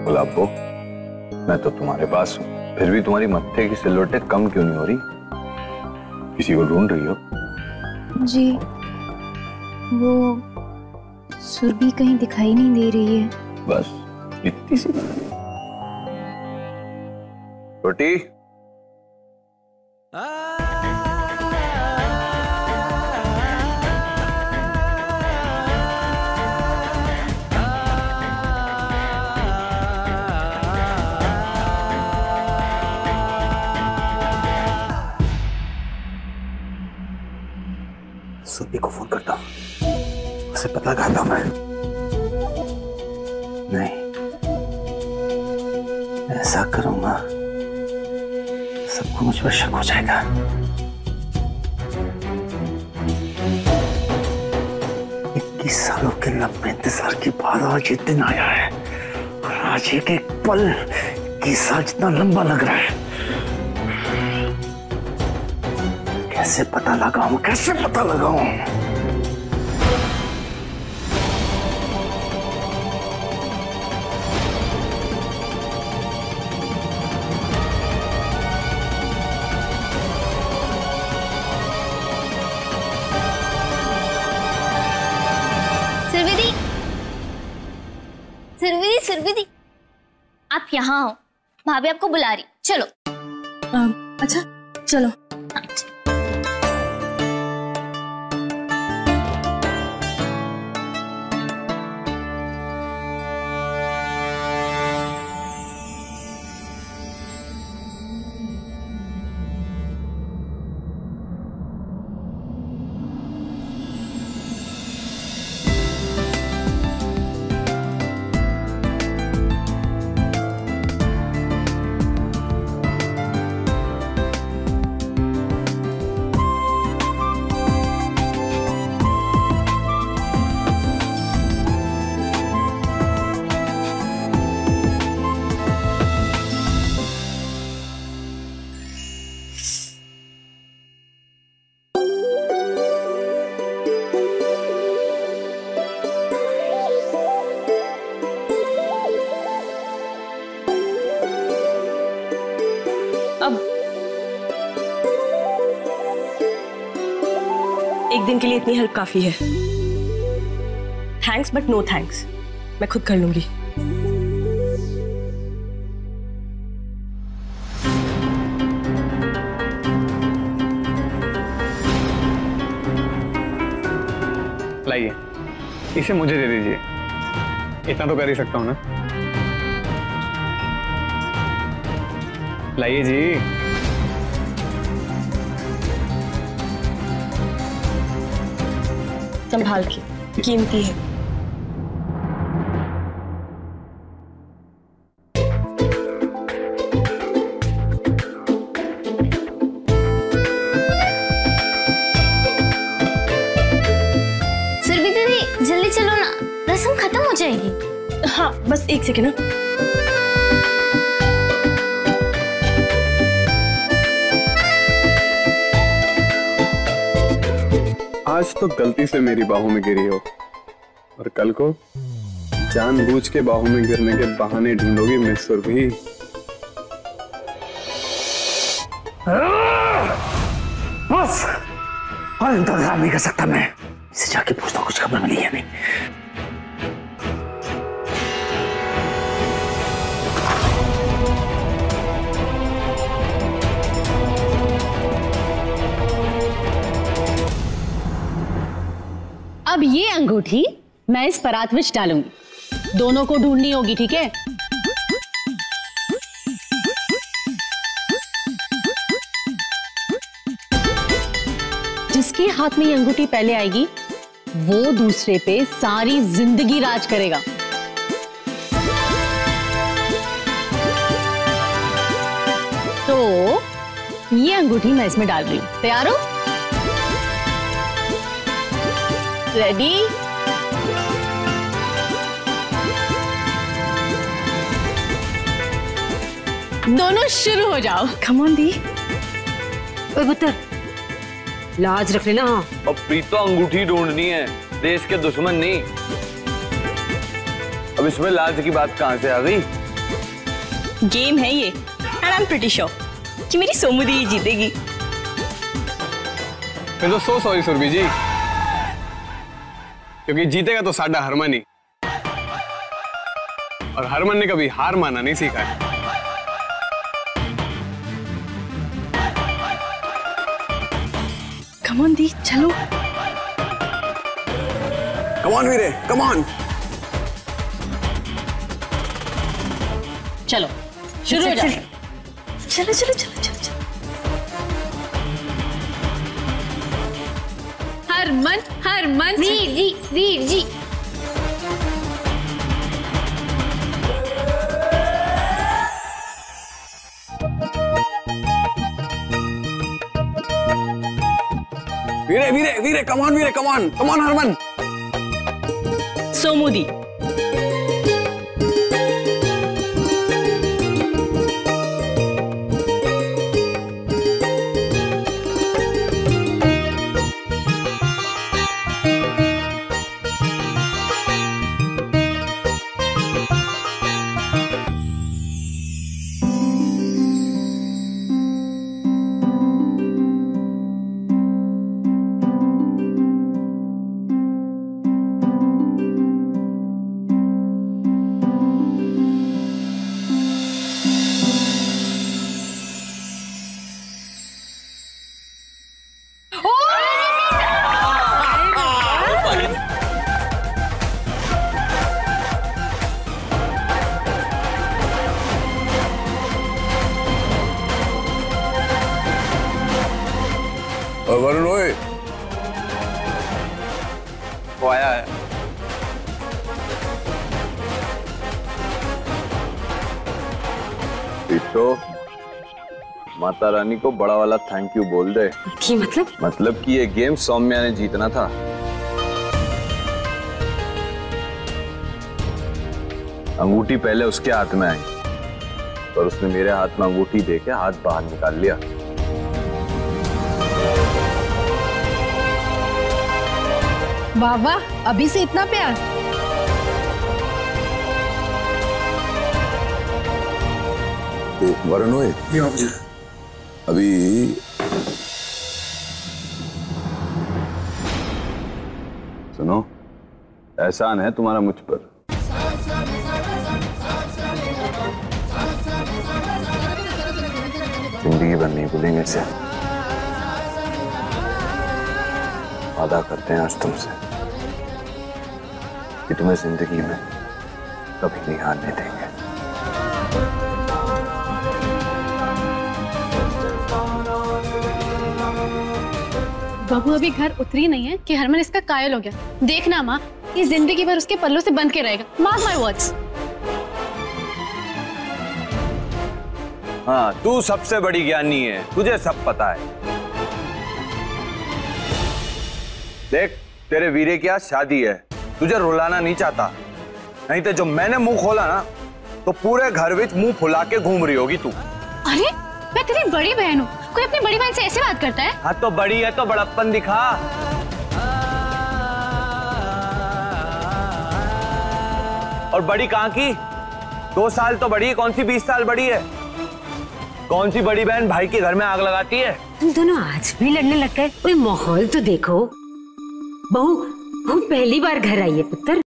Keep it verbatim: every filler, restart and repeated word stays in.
गुलाब को, मैं तो तुम्हारे पास हूँ, फिर भी तुम्हारी मत्थे की सिलवटें कम क्यों नहीं हो रही? किसी को ढूंढ रही हो? जी, वो सुरभि कहीं दिखाई नहीं दे रही है। बस इतनी सी रोटी। सुरभि को फोन करता हूँ, उसे पता लगाता हूँ मैं। नहीं, ऐसा करूंगा सबको मुझ पर शक हो जाएगा। इक्कीस सालों के लंबे इंतजार के बाद आज ये दिन आया है और आज एक एक पल इक्कीस साल जितना लंबा लग रहा है। कैसे पता लगाऊं, कैसे पता लगाऊं? सुरभि, सुरभि, सुरभि, आप यहाँ हो, भाभी आपको बुला रही। चलो। आ, अच्छा चलो। अच्छा। एक दिन के लिए इतनी हेल्प काफी है। थैंक्स बट नो थैंक्स, मैं खुद कर लूंगी। लाइए, इसे मुझे दे दीजिए, इतना तो कर ही सकता हूं ना। लाइए जी। संभाल के, कीमती है। सुरभि दीदी जल्दी चलो ना, रस्म खत्म हो जाएगी। हाँ बस एक सेकेंड ना। आज तो गलती से मेरी बाहों में गिरी हो और कल को जानबूझ के बाहों में गिरने के बहाने ढूंढोगी मिस सुरभि। बस और इंतजार नहीं कर सकता मैं। इसे जाके पूछता कुछ खबर मिली है नहीं। अब ये अंगूठी मैं इस परात में डालूंगी, दोनों को ढूंढनी होगी, ठीक है? जिसके हाथ में ये अंगूठी पहले आएगी वो दूसरे पे सारी जिंदगी राज करेगा। तो ये अंगूठी मैं इसमें डाल रही हूं, तैयार हो? रेडी? दोनों शुरू हो जाओ। कम ऑन दी। ओए पुत्र, लाज रख लेना। हाँ, अब प्रीत तो अंगूठी ढूंढनी है, देश के दुश्मन नहीं। अब इसमें लाज की बात कहां से आ गई? गेम है ये and I am pretty sure कि मेरी सोमू दी जीतेगी। फिर तो सो सॉरी सुरभि जी, क्योंकि जीतेगा तो साडा हरमन ही, और हरमन ने कभी हार माना नहीं सीखा है। कम ऑन दी, चलो। कम ऑन वीरे, कम ऑन। चलो शुरू हो जाए। चलो चलो चलो चलो चलो। हरमन हरमन वीर जी वीर जी। वीरे वीरे वीरे कम ऑन वीरे, come on come on Harman. Somu दी। और वरुण ओए, वो आया है। तो माता रानी को बड़ा वाला थैंक यू बोल दे। की मतलब? मतलब कि ये गेम सौम्या ने जीतना था। अंगूठी पहले उसके हाथ में आई, पर उसने मेरे हाथ में अंगूठी देके हाथ बाहर निकाल लिया। वाह वाह, अभी से इतना प्यार। वरुण ओए, अभी सुनो, एहसान है तुम्हारा मुझ पर। जिंदगी भर नहीं भूलेंगे इसे। वादा करते हैं आज तुमसे कि तुम्हें जिंदगी में कभी नहीं हारने देंगे। बहू अभी घर उतरी नहीं है कि हरमन इसका कायल हो गया। देखना माँ, ये जिंदगी भर उसके पल्लों से बंध के रहेगा। Mark my words. हाँ, तू सबसे बड़ी ज्ञानी है, तुझे सब पता है। देख, तेरे वीरे की आज शादी है, तुझे रुलाना नहीं चाहता, नहीं तो जो मैंने मुंह खोला ना तो पूरे घर विच मुंह फुला के घूम रही होगी तू। अरे मैं तेरी बड़ी बहन हूँ, कोई अपनी बड़ी बहन से ऐसे बात करता है? हाँ तो बड़ी है तो बड़प्पन दिखा। और बड़ी कहाँ की? दो साल तो बड़ी है, कौन सी बीस साल बड़ी है? कौन सी बड़ी बहन भाई के घर में आग लगाती है? तुम दोनों आज भी लड़ने लग गए। कोई माहौल तो देखो। बहू बहू पहली बार घर आई है पुत्र।